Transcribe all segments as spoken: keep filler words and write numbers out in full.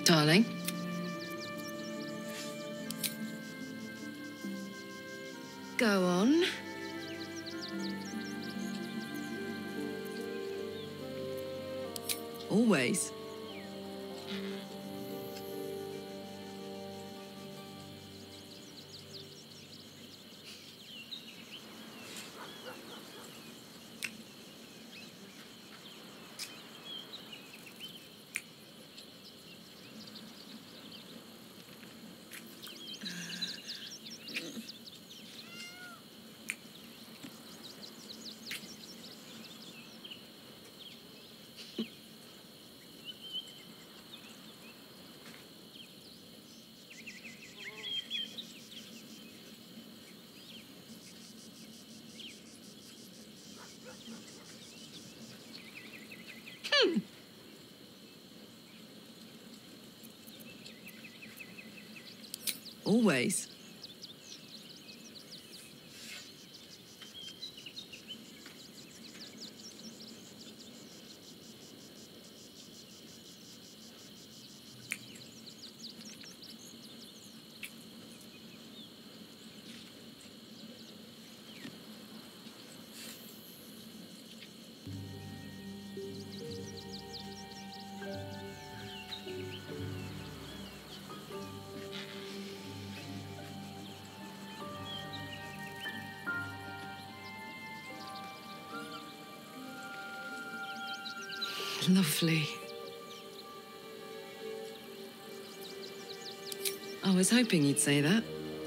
Darling? Go on. Always. Hmm. Always. Lovely. I was hoping you'd say that.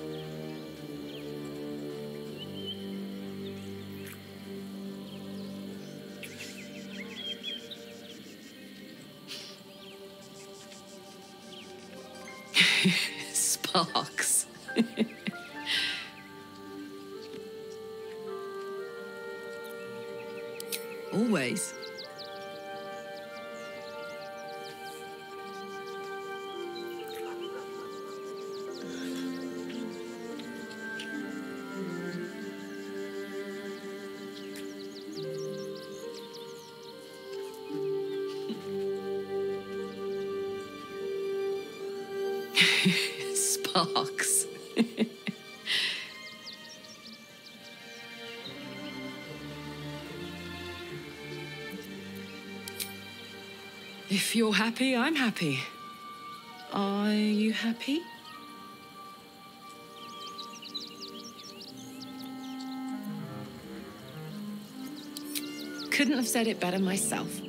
Sparks. Always. Sparks. If you're happy, I'm happy. Are you happy? Couldn't have said it better myself.